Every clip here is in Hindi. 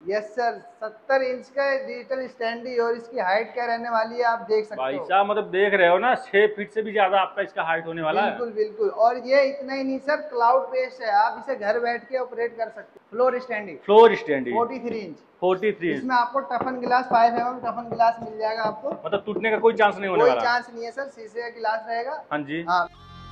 यस सर, 70 इंच का डिजिटल स्टैंडी और इसकी हाइट क्या रहने वाली है आप देख सकते भाई हो। साहब मतलब देख रहे हो ना, 6 फीट से भी ज्यादा आपका इसका हाइट होने वाला है। बिल्कुल बिल्कुल, और ये इतना ही नहीं सर, क्लाउड बेस्ड है, आप इसे घर बैठ के ऑपरेट कर सकते हो। Floor standee floor stand 43 inch, 43 inch. इसमें आपको टफन गिलास 5 mm टफन गिलास मिल जाएगा आपको। मतलब टूटने का कोई चांस नहीं होने कोई वाला। चांस नहीं है सर, शीशे का गिलास रहेगा। हाँ जी। हाँ।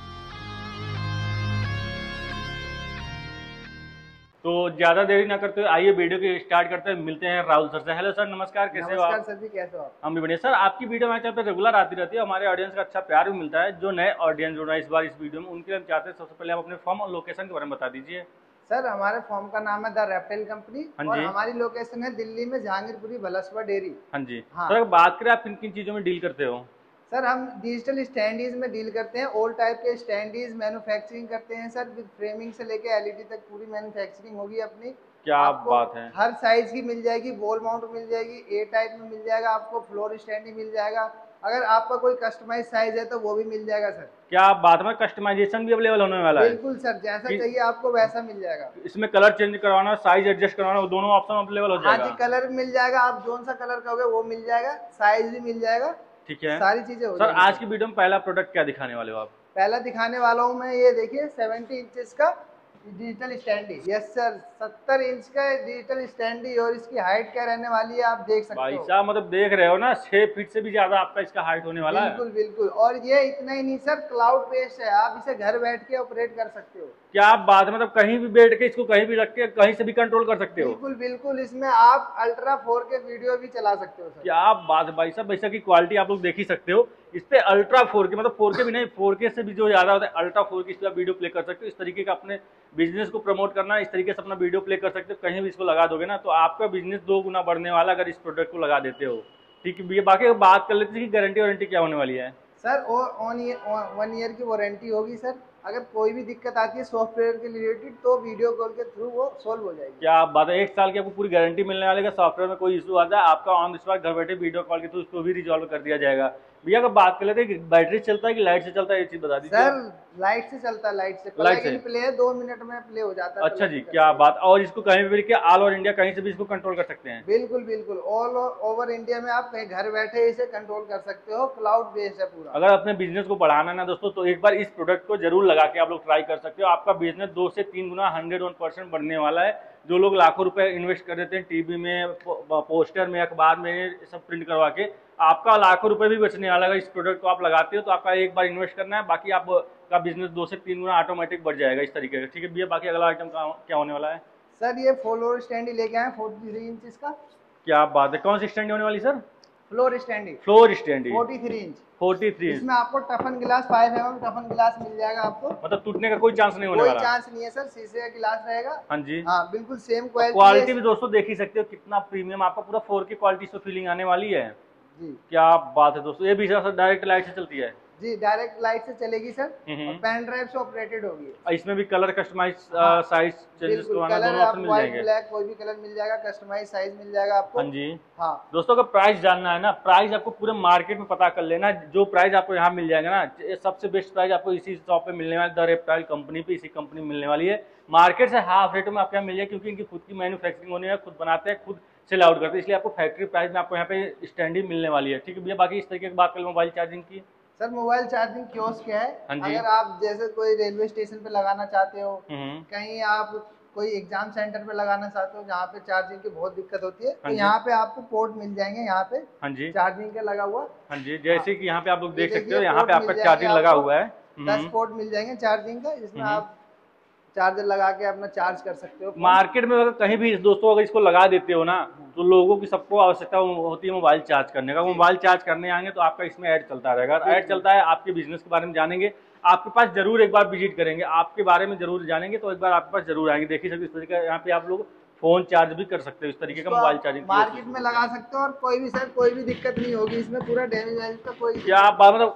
तो ज्यादा देरी ना करते हुए आइए वीडियो की स्टार्ट करते हैं। मिलते हैं राहुल सर से। हेलो सर, नमस्कार, कैसे हो नमस्कार आप? सर जी, कैसे हो आप? हम भी बढ़िया सर। आपकी वीडियो हमारे चैनल पे रेगुलर आती रहती है, हमारे ऑडियंस का अच्छा प्यार भी मिलता है। जो नए ऑडियंस जुड़ रहा है इस बार इस वीडियो में, उनके लिए हम चाहते हैं सबसे पहले आप अपने फॉर्म और लोकेशन के बारे में बता दीजिए। सर हमारे फॉर्म का नाम है द रेप्टाइल कंपनी, हाँ और जी। हमारी लोकेशन है दिल्ली में जहांगीरपुरी भलसवा डेयरी। हाँ जी हाँ। सर, अगर बात करें आप किन किन चीज़ों में डील करते हो? सर हम डिजिटल स्टैंडीज में डील करते हैं, ऑल टाइप के स्टैंडीज मैन्युफैक्चरिंग करते हैं सर, विद फ्रेमिंग से लेके एलईडी तक पूरी मैन्युफैक्चरिंग होगी अपनी। क्या आपको बात है। हर साइज की मिल जाएगी, वॉल माउंट मिल जाएगी, ए टाइप में मिल जाएगा आपको, फ्लोर स्टैंडी मिल जाएगा। अगर आपका कोई कस्टमाइज साइज है तो वो भी मिल जाएगा सर। क्या बात है, कस्टमाइजेशन भी अवेलेबल होने वाला है बिल्कुल सर, जैसा कि चाहिए आपको वैसा मिल जाएगा। इसमें कलर चेंज करवाना, साइज एडजस्ट करवाना, वो दोनों ऑप्शन अवेलेबल हो हाँ जी, जाएगा? कलर मिल जाएगा, आप जोन सा कलर कहोगे वो मिल जाएगा, साइज भी मिल जाएगा, ठीक है सारी चीजें हो सर। जाएगी आज सर। की वीडियो में पहला प्रोडक्ट क्या दिखाने वाले हो आप? पहला दिखाने वाला हूँ मैं, ये देखिए 70 इंचेस का digital standee. Yes sir, 70 inch का डिजिटल स्टैंडी, और इसकी हाइट क्या रहने वाली है आप देख सकते भाई हो। साहब मतलब देख रहे हो ना, 6 फीट से भी ज्यादा आपका इसका हाइट होने वाला है। बिल्कुल बिल्कुल, और ये इतना ही नहीं सर, क्लाउड बेस्ड है, आप इसे घर बैठ के ऑपरेट कर सकते हो। क्या बात है, मतलब कहीं भी बैठ के इसको कहीं भी रख के कहीं से भी कंट्रोल कर सकते हो। बिल्कुल बिल्कुल, इसमें आप अल्ट्रा 4K वीडियो भी चला सकते हो सर। क्या बात है भाई साहब, वैसा की क्वालिटी आप लोग देख ही सकते हो। इस पे अल्ट्रा 4K, मतलब 4K भी नहीं, 4K से भी जो ज्यादा होता है अल्ट्रा 4K, इस पे आप वीडियो प्ले कर सकते हो। इस तरीके का अपने बिजनेस को प्रमोट करना, इस तरीके से अपना वीडियो प्ले कर सकते हो। कहीं भी इसको लगा दोगे ना तो आपका बिजनेस 2 गुना बढ़ने वाला, अगर इस प्रोडक्ट को लगा देते हो। ठीक है, बाकी बात कर लेते हैं कि गारंटी वारंटी क्या होने वाली है। सर ऑन 1 ईयर की वारंटी होगी सर। अगर कोई भी दिक्कत आती है सॉफ्टवेयर के रिलेटेड तो वीडियो कॉल के थ्रू वो सॉल्व हो जाएगी। क्या बात है, 1 साल की आपको पूरी गारंटी मिलने वाली है। सॉफ्टवेयर में कोई इशू आता है आपका ऑन द स्पॉट घर बैठे वीडियो कॉल के थ्रू उसको भी रिजॉल्व कर दिया जाएगा। भैया अगर बात कर लेते हैं कि बैटरी चलता है कि लाइट से चलता है, ये चीज बता दीजिए। सर लाइट से चलता है, लाइट से लाइट प्लग से। इन प्ले है, 2 मिनट में प्ले हो जाता है। अच्छा जी, क्या बात। और इसको कहीं भी ऑल ओवर इंडिया कहीं से भी इसको कंट्रोल कर सकते हैं? बिल्कुल बिल्कुल, ऑल ओवर इंडिया में आप कहीं घर बैठे इसे कंट्रोल कर सकते हो, क्लाउड बेस्ड है पूरा। अगर अपने बिजनेस को बढ़ाना है ना दोस्तों, तो एक बार इस प्रोडक्ट को जरूर लगा के आप लोग ट्राई कर सकते हो। आपका बिजनेस 2 से 3 गुना 101% बढ़ने वाला है। जो लोग लाखों रुपए इन्वेस्ट कर देते हैं टीवी में, पोस्टर में, अखबार में, सब प्रिंट करवा के, आपका लाखों रुपए भी बचने वाला है। इस प्रोडक्ट को आप लगाते हो तो आपका एक बार इन्वेस्ट करना है, बाकी आपका बिजनेस 2 से 3 गुना ऑटोमेटिक बढ़ जाएगा इस तरीके से। ठीक है भैया, बाकी अगला आइटम क्या होने वाला है? सर ये फ्लोर स्टैंडी लेके आए 43 इंच का। क्या बात है, कौन सी स्टैंड होने वाली sir? Floor standee floor stand 43 inch. 43 inch. इसमें आपको टफन गिलास 5 mm टफन गिलास मिल जाएगा आपको। मतलब टूटने का कोई चांस नहीं होने कोई वाला। चांस नहीं है सर, शीशे का गिलास रहेगा। हाँ जी। हाँ बिल्कुल सेम क्वालिटी क्वालिटी है। भी दोस्तों देख ही सकते हो, कितना प्रीमियम आपका पूरा 4K क्वालिटी से फीलिंग आने वाली है। जी क्या बात है दोस्तों, ये भी सर डायरेक्ट लाइट से चलती है? जी, डायरेक्ट लाइट से चलेगी सर, और पेन ड्राइव से ऑपरेटेड होगी। और इसमें भी कलर कस्टमाइज हाँ, साइज चेंजेस बिल्कुल, करवाना, कलर दोनों आप ऑप्शन मिल व्हाइट जाएंगे। ब्लैक कोई भी कलर मिल जाएगा, कस्टमाइज साइज मिल जाएगा आपको। हाँ जी। हाँ दोस्तों अगर प्राइस जानना है ना, प्राइस आपको पूरे मार्केट में पता कर लेना। जो प्राइस आपको यहाँ मिल जाएगा ना, ये सबसे बेस्ट प्राइस आपको इसी शॉप पे मिलने वाला, द रेप्टाइल कंपनी पे, इसी कंपनी में मिलने वाली है। मार्केट से हाफ रेट में आपको यहाँ मिल जाए, क्योंकि इनकी खुद की मैन्युफैक्चरिंग होनी है, खुद बनाते हैं, खुद सेल आउट करते हैं, इसलिए आपको फैक्ट्री प्राइस में आपको यहाँ पे स्टैंडी मिलने वाली है। ठीक है भैया, बाकी इस तरीके की बात कर लो मोबाइल चार्जिंग की। सर, मोबाइल चार्जिंग कियोस्क क्या है। हाँ जी। अगर आप जैसे कोई रेलवे स्टेशन पे लगाना चाहते हो, हम्म। कहीं आप कोई एग्जाम सेंटर पे लगाना चाहते हो जहाँ पे चार्जिंग की बहुत दिक्कत होती है, हाँ तो जी। यहाँ पे आपको पोर्ट मिल जाएंगे, यहाँ पे हाँ जी। चार्जिंग का लगा हुआ। हाँ जी, जैसे कि यहाँ पे आप लोग ये देख सकते देखिए हो, यहाँ पोर्ट पे आपका मिल जाएंगे चार्जिंग लगा आपको, हुआ है। 10 पोर्ट मिल जाएंगे चार्जिंग का, जिसमें आप चार्जर लगा के अपना चार्ज कर सकते हो। मार्केट में अगर कहीं भी दोस्तों अगर इसको लगा देते हो ना, तो लोगों की सबको आवश्यकता होती है मोबाइल चार्ज करने का। मोबाइल चार्ज करने आएंगे तो आपका इसमें ऐड चलता रहेगा। ऐड चलता है, आपके बिजनेस के बारे में जानेंगे, आपके पास जरूर एक बार विजिट करेंगे, आपके बारे में जरूर जानेंगे, तो एक बार आपके पास जरूर आएंगे। देखिए सकते इस तरीके यहाँ पे आप लोग फोन चार्ज भी कर सकते हो, इस तरीके का मोबाइल चार्जिंग मार्केट में लगा सकते हो, और कोई भी सर कोई भी दिक्कत नहीं होगी इसमें, पूरा डैमेज का कोई। क्या आप मतलब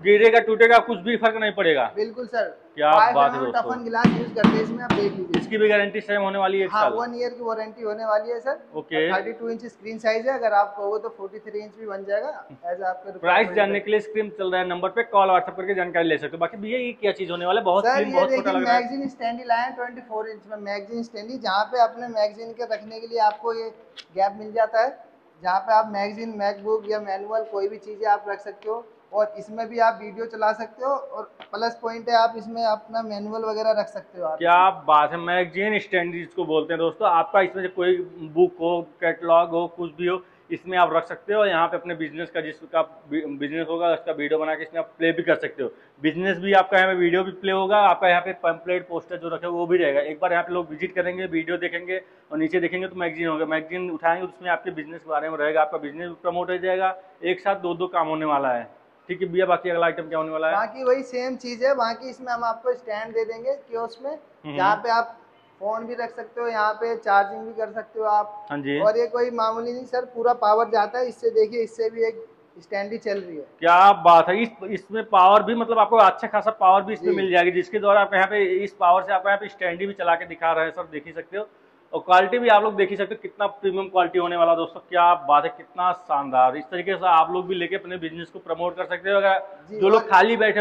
गिरेगा टूटेगा कुछ भी फर्क नहीं पड़ेगा। बिल्कुल सर, क्या बात है दोस्तों। टफन गिलास यूज करते हैं इसमें, आप देख लीजिए। इसकी भी गारंटी सेम होने वाली है 1 साल? 1 ईयर की वारंटी होने वाली है sir. Okay. 32 inch screen size है, अगर आप कहोगे तो 43 इंच भी बन जाएगा एज आपके। प्राइस जानने के लिए स्क्रीन चल रहा है नंबर पे कॉल व्हाट्सएप करके जानकारी ले सकते हो। बाकी भैया ये क्या चीज होने वाला है, बहुत सर स्लिम ये बहुत छोटा देखिए लग रहा है। मैगजीन स्टैंडी लाए हैं 24 इंच में मैगजीन स्टैंडी, जहाँ पे अपने मैगजीन के रखने के लिए आपको ये गैप मिल जाता है, जहाँ पे आप मैगजीन मैकबुक या मैनुअल कोई भी चीज़ें आप रख सकते हो, और इसमें भी आप वीडियो चला सकते हो, और प्लस पॉइंट है आप इसमें अपना मैनुअल वगैरह रख सकते हो आप। क्या बात है, मैगजीन स्टैंड जिसको बोलते हैं दोस्तों, आपका इसमें कोई बुक हो कैटलॉग हो कुछ भी हो इसमें आप रख सकते हो। यहाँ पे अपने बिजनेस का जिसका बिजनेस होगा उसका वीडियो बना के इसमें आप प्ले भी कर सकते हो। बिजनेस भी आपका यहाँ पे वीडियो भी प्ले होगा, आपका यहाँ पे पैम्पलेट पोस्टर जो रखे वो भी रहेगा। एक बार यहाँ पे लोग विजिट करेंगे वीडियो देखेंगे और नीचे देखेंगे तो मैगजीन होगा, मैगजीन उठाएंगे उसमें आपके बिजनेस के बारे में रहेगा, आपका बिजनेस भी प्रमोट हो जाएगा। एक साथ दो काम होने वाला है। ठीक है भैया, बाकी अगला आइटम क्या होने वाला है? बाकी वही सेम चीज है, बाकी इसमें हम आपको स्टैंड दे देंगे कियोस्क में, जहाँ पे आप फोन भी रख सकते हो, यहाँ पे चार्जिंग भी कर सकते हो आप। हाँ जी। और ये कोई मामूली नहीं सर, पूरा पावर जाता है इससे, देखिए इससे भी एक स्टैंडी चल रही है। क्या बात है, इसमें पावर भी मतलब आपको अच्छा खासा पावर भी इसमें मिल जाएगी, जिसके द्वारा आप यहाँ पे इस पावर से आप यहाँ पे स्टैंडी भी चला के दिखा रहे हैं सर, देख ही सकते हो। और क्वालिटी भी आप लोग देख ही सकते हो कितना प्रीमियम क्वालिटी होने वाला दोस्तों। क्या बात है, कितना शानदार। इस तरीके से आप लोग भी लेके अपने बिजनेस को प्रमोट कर सकते हो। अगर जो लोग खाली बैठे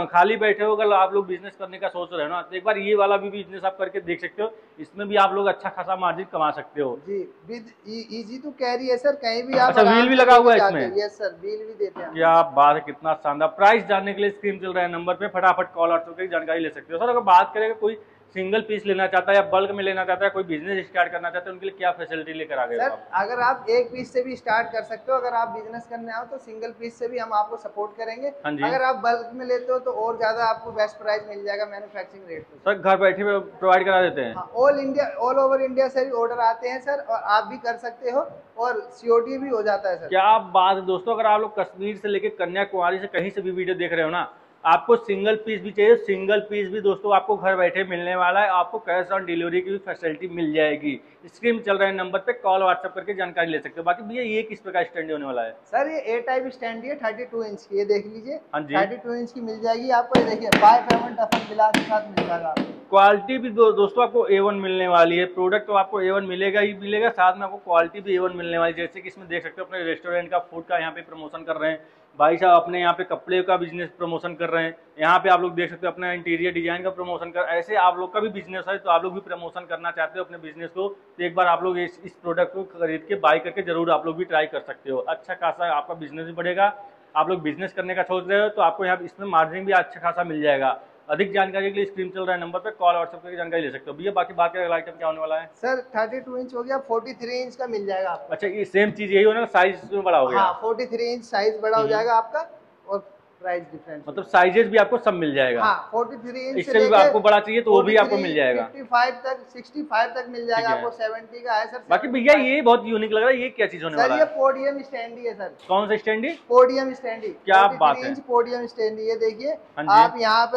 हो अगर आप लोग बिजनेस करने का सोच रहे हो ना, तो एक बार ये वाला भी बिजनेस आप करके देख सकते हो, इसमें भी आप लोग अच्छा खासा मार्जिन कमा सकते हो। जी, विद इजी टू कैरी है सर, कहीं भी आप। अच्छा, व्हील भी लगा हुआ है इसमें? यस सर, व्हील भी देते हैं। क्या बात है, कितना शानदार। प्राइस जानने के लिए स्क्रीन चल रहा है नंबर पे, फटाफट कॉल और जानकारी ले सकते हो। सर अगर बात करें कोई सिंगल पीस लेना चाहता है या बल्क में लेना चाहता है, कोई बिजनेस स्टार्ट करना चाहता है, उनके लिए क्या फैसिलिटी लेकर आ गए सर? अगर आप एक पीस से भी स्टार्ट कर सकते हो, अगर आप बिजनेस करने आओ तो सिंगल पीस से भी हम आपको सपोर्ट करेंगे। हाँ जी। अगर आप बल्क में लेते हो तो और ज्यादा आपको बेस्ट प्राइस मिल जाएगा मैन्युफैक्चरिंग रेट पे। सर घर बैठे प्रोवाइड करा देते हैं? ऑल ओवर इंडिया से भी ऑर्डर आते हैं सर, और आप भी कर सकते हो, और सीओडी भी हो जाता है सर। क्या बात है दोस्तों, अगर आप लोग कश्मीर से लेकर कन्याकुमारी से कहीं से भी वीडियो देख रहे हो ना, आपको सिंगल पीस भी चाहिए, सिंगल पीस भी दोस्तों आपको घर बैठे मिलने वाला है। आपको कैश ऑन डिलीवरी की भी फैसिलिटी मिल जाएगी। स्क्रीन चल रहे नंबर पे कॉल व्हाट्सएप करके जानकारी ले सकते हो। बाकी भैया ये किस प्रकार स्टैंड होने वाला है? सर ये ए टाइप स्टैंड है 32 इंच की, ये देख लीजिए। हाँ जी। 32 इंच की मिल जाएगी आपको, ये देखिए 5mm टफन गिलास के साथ मिल जाएगा आपको। क्वालिटी भी दोस्तों आपको A1 मिलने वाली है। प्रोडक्ट तो आपको A1 मिलेगा ही मिलेगा, साथ में आपको क्वालिटी भी A1 मिलने वाली है। जैसे कि इसमें देख सकते हो अपने रेस्टोरेंट का फूड का यहाँ पे प्रमोशन कर रहे हैं भाई साहब, अपने यहाँ पे कपड़े का बिजनेस प्रमोशन कर रहे हैं। यहाँ पे आप लोग देख सकते हो अपना इंटीरियर डिजाइन का प्रमोशन कर, ऐसे आप लोग का भी बिजनेस है तो आप लोग भी प्रमोशन करना चाहते हो अपने बिजनेस को, तो एक बार आप लोग इस प्रोडक्ट को खरीद के बाय करके जरूर आप लोग भी ट्राई कर सकते हो। अच्छा खासा आपका बिजनेस भी बढ़ेगा। आप लोग बिजनेस करने का सोच रहे हो तो आपको यहाँ इसमें मार्जिन भी अच्छा खासा मिल जाएगा। अधिक जानकारी के लिए स्क्रीन चल रहा है नंबर पे कॉल व्हाट्सएप करके जानकारी ले सकते हो। भैया बाकी बात करें अगला आइटम क्या होने वाला है? सर 32 इंच हो गया, 43 इंच का मिल जाएगा आपको। अच्छा, ये सेम चीज यही होना ना, साइज में बड़ा हो गया? हाँ, 43 इंच साइज बड़ा हो जाएगा आपका, और प्राइस डिफरेंस मतलब साइजेस भी आपको सब मिल जाएगा? हाँ, 43 इंच इससे भी आपको बड़ा चाहिए तो वो भी आपको मिल जाएगा। 55 तक 65 तक मिल जाएगा आपको, 70 का है सर। बाकी भैया ये बहुत यूनिक लग रहा है, ये क्या चीज होने वाला है? सर ये पोडियम स्टैंडी है सर। कौन सा स्टैंडी? Podium standi. क्या बात है, पोडियम स्टैंडी, ये देखिए आप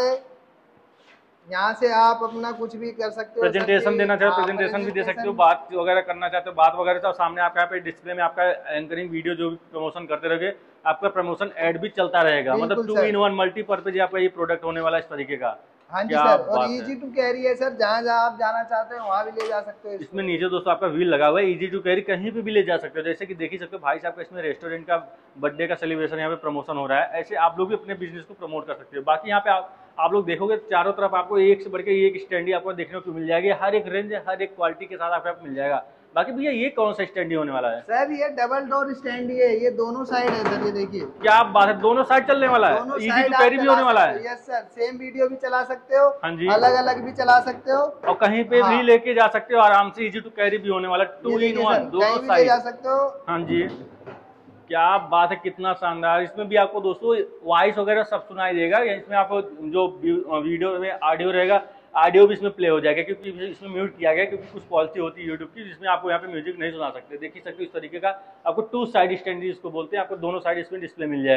यहाँ से आप अपना कुछ भी कर सकते हो, प्रेजेंटेशन देना चाहते हो प्रेजेंटेशन भी दे सकते हो, बात वगैरह करना चाहते हो बात वगैरह, तो सामने आपका यहाँ पे डिस्प्ले में आपका एंकरिंग वीडियो जो भी प्रमोशन करते रहोगे, आपका प्रमोशन एड भी चलता रहेगा। मतलब 2-in-1 मल्टीपर्पज आपका ये प्रोडक्ट होने वाला है इस तरीके का। हाँ जी सर, और इजी टू कैरी है सर, जहाँ जहाँ आप जाना चाहते हो वहाँ भी ले जा सकते हो। इसमें नीचे दोस्तों आपका व्हील लगा हुआ है, इजी टू कैरी कहीं पे भी ले जा सकते हो। जैसे कि देख ही सकते हो भाई साहब का इसमें रेस्टोरेंट का बर्थडे का सेलिब्रेशन यहाँ पे प्रमोशन हो रहा है, ऐसे आप लोग भी अपने बिजनेस को प्रमोट कर सकते हो। बाकी यहाँ पे आप लोग देखोगे चारों तरफ आपको एक से बढ़ के एक स्टैंडी आपको देखने को मिल जाएगी, हर एक रेंज हर एक क्वालिटी के साथ आपको मिल जाएगा। बाकी भैया ये कौन सा स्टैंडी होने वाला है? सर ये डबल डोर स्टैंडी है, ये दोनों साइड है सर, ये देखिए। क्या बात है, दोनों साइड चलने वाला है, इजी टू कैरी भी होने वाला है? यस सर, सेम वीडियो भी चला सकते हो, हाँ जी, अलग अलग भी चला सकते हो, और कहीं पे भी लेके जा सकते हो आराम से। इजी टू कैरी भी होने वाला, 2-in-1 दोनों साइड जा सकते हो। हाँ जी, क्या बात है, कितना शानदार। इसमें भी आपको दोस्तों वॉइस वगैरह सब सुनाई देगा, इसमें आपको जो वीडियो में ऑडियो रहेगा ऑडियो भी इसमें प्ले हो जाएगा, क्योंकि इसमें म्यूट किया गया, क्योंकि कुछ पॉलिसी होती है यूट्यूब की जिसमें आपको यहाँ पे म्यूजिक नहीं सुना सकते। देख ही सकते हो इस तरीके का आपको 2 साइड स्टैंड जिसको बोलते हैं, आपको दोनों साइड इसमें डिस्प्ले मिल जाएगा।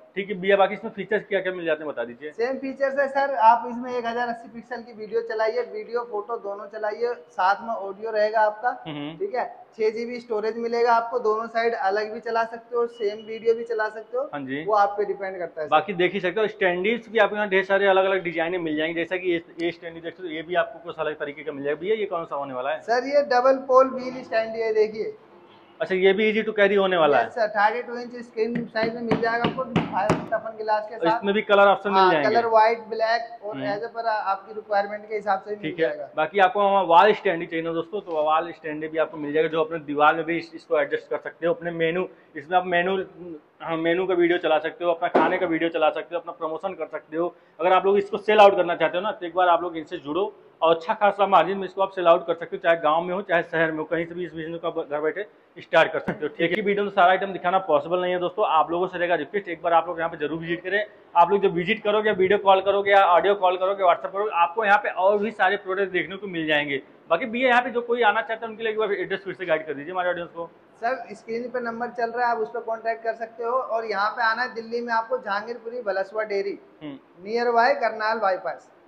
ठीक है भैया, बाकी इसमें फीचर्स क्या क्या मिल जाते हैं बता दीजिए। सेम फीचर्स है सर, आप इसमें 1080 पिक्सल की वीडियो चलाइए, वीडियो फोटो दोनों चलाइए, साथ में ऑडियो रहेगा आपका, ठीक है। 6 GB स्टोरेज मिलेगा आपको, दोनों साइड अलग भी चला सकते हो, सेम वीडियो भी चला सकते हो, हाँ जी, वो आप पे डिपेंड करता है। बाकी देख ही सकते हो स्टैंडीज भी आपके यहाँ ढेर सारे अलग अलग डिजाइने मिल जाएंगे, जैसा कि ये स्टैंडी देखते हो, ये भी आपको कुछ अलग तरीके का मिल जाएगा। भैया ये कौन सा होने वाला है? सर ये डबल पोल व्हील स्टैंड है, देखिए। अच्छा, ये भी इजी टू कैरी होने वाला है। सर 32 इंच स्क्रीन साइज में मिल जाएगा आपको, 5 गिलास के और साथ। इसमें भी कलर ऑप्शन मिल जाएंगे, कलर व्हाइट, ब्लैक और एज पर आपकी रिक्वायरमेंट के हिसाब से मिल ठीक है। जाएगा। बाकी आपको वॉल स्टैंड ही चाहिए ना दोस्तों, तो वॉल स्टैंड भी आपको मिल जाएगा, जो अपने दीवार में भी इसको एडजस्ट कर सकते हो। अपने मेनू, इसमें आप मेनू का वीडियो चला सकते हो, अपना खाने का वीडियो चला सकते हो, अपना प्रमोशन कर सकते हो। अगर आप लोग इसको सेल आउट करना चाहते हो ना, तो एक बार आप लोग इनसे जुड़ो और अच्छा खासा मार्जिन में इसको आप सेल आउट कर सकते हो, चाहे गांव में हो चाहे शहर में हो, कहीं से भी इस बिजनेस को घर बैठे स्टार्ट कर सकते हो। ठीक है, वीडियो में सारा आइटम दिखाना पॉसिबल नहीं है दोस्तों, आप लोगों से रहेगा रिक्वेस्ट, एक बार आप लोग यहाँ पे जरूर विजिट करें। आप लोग जब विजिट करोगे, वीडियो कॉल करोगे या ऑडियो कॉल करोगे, व्हाट्सएप करोगे, आपको यहाँ पे और भी सारे प्रोडक्ट देखने को मिल जाएंगे। बाकी भैया यहाँ पे जो कोई आना चाहता है उनके लिए एक बार एड्रेस फिर से गाइड कर दीजिए हमारे ऑडियंस को। सर स्क्रीन पे नंबर चल रहा है, आप उस पर कॉन्टैक्ट कर सकते हो। और यहाँ पे आना है दिल्ली में आपको, Jahangirpuri Bhalswa dairy, near by Karnal bypass.